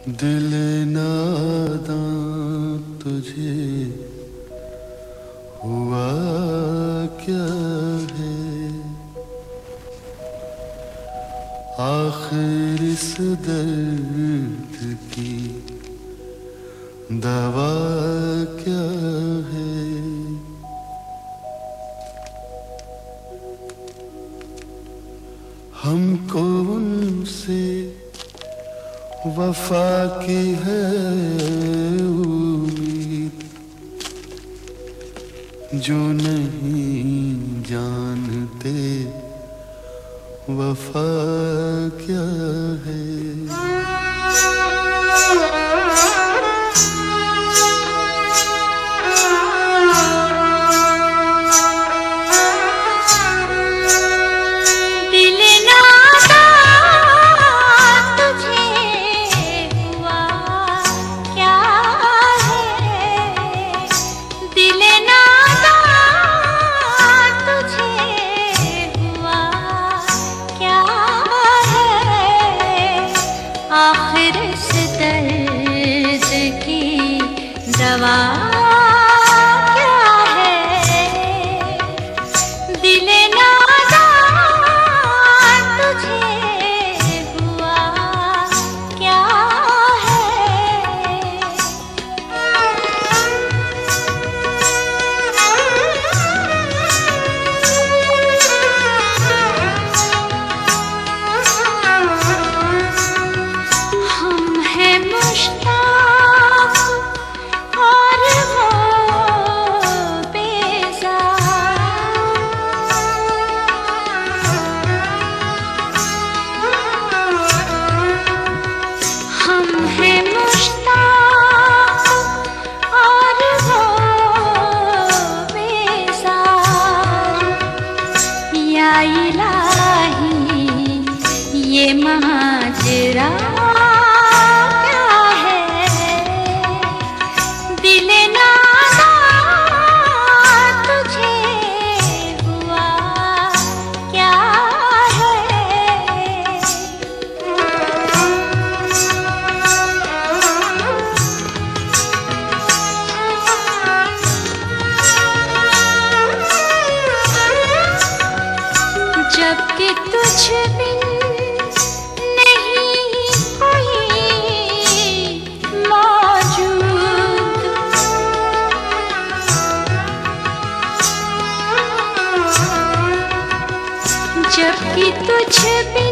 दिल नादां तुझे हुआ क्या है, आखिर इस दर्द की दवा क्या है। हमको उनसे वफा की है उम्मीद, जो नहीं जानते वफा क्या है। आखिर इस दर्द की दवा क्या है, दिल नादां तुझे हुआ क्या है। ये माजरा क्या है, दिल नादां तुझे हुआ क्या है। जबकि तुझ बिन जबकि तुझ पे